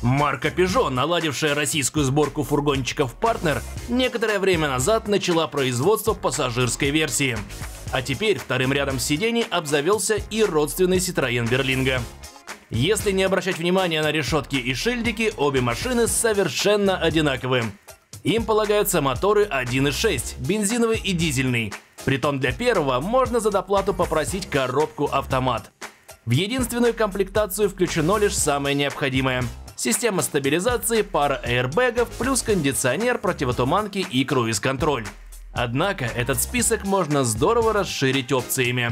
Марка Peugeot, наладившая российскую сборку фургончиков Partner, некоторое время назад начала производство пассажирской версии. А теперь вторым рядом сидений обзавелся и родственный Citroën Berlingo. Если не обращать внимания на решетки и шильдики, обе машины совершенно одинаковые. Им полагаются моторы 1.6, бензиновый и дизельный. Притом для первого можно за доплату попросить коробку-автомат. В единственную комплектацию включено лишь самое необходимое. Система стабилизации, пара аэрбэгов, плюс кондиционер, противотуманки и круиз-контроль. Однако этот список можно здорово расширить опциями.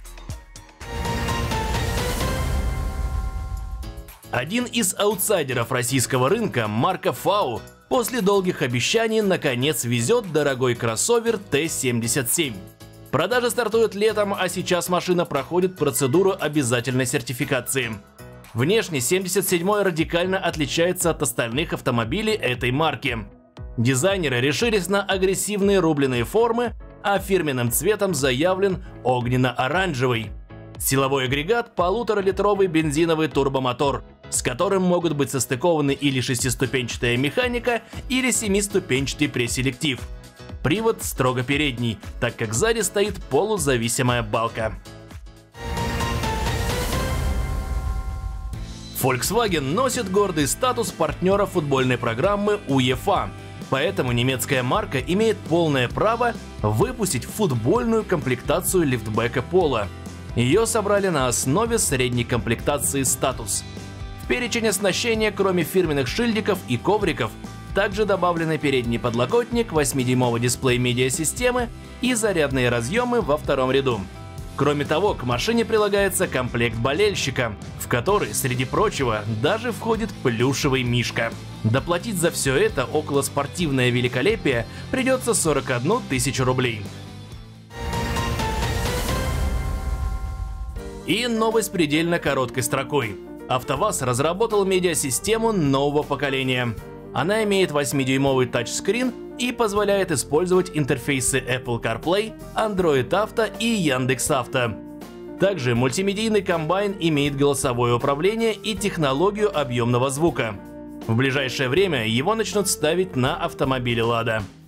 Один из аутсайдеров российского рынка, марка FAW, после долгих обещаний наконец везет дорогой кроссовер T77. Продажи стартуют летом, а сейчас машина проходит процедуру обязательной сертификации. Внешне 77-й радикально отличается от остальных автомобилей этой марки. Дизайнеры решились на агрессивные рубленые формы, а фирменным цветом заявлен огненно-оранжевый. Силовой агрегат – 1,5-литровый бензиновый турбомотор, с которым могут быть состыкованы или шестиступенчатая механика, или семиступенчатый преселектив. Привод строго передний, так как сзади стоит полузависимая балка. Volkswagen носит гордый статус партнера футбольной программы UEFA, поэтому немецкая марка имеет полное право выпустить футбольную комплектацию лифтбека Polo. Ее собрали на основе средней комплектации Status. В перечень оснащения, кроме фирменных шильдиков и ковриков, также добавлены передний подлокотник, 8-дюймовый дисплей медиасистемы и зарядные разъемы во втором ряду. Кроме того, к машине прилагается комплект болельщика, в который, среди прочего, даже входит плюшевый мишка. Доплатить за все это околоспортивное великолепие придется 41 тысячу рублей. И новость предельно короткой строкой. АвтоВАЗ разработал медиасистему нового поколения. Она имеет 8-дюймовый тачскрин и позволяет использовать интерфейсы Apple CarPlay, Android Auto и Яндекс.Авто. Также мультимедийный комбайн имеет голосовое управление и технологию объемного звука. В ближайшее время его начнут ставить на автомобили Lada.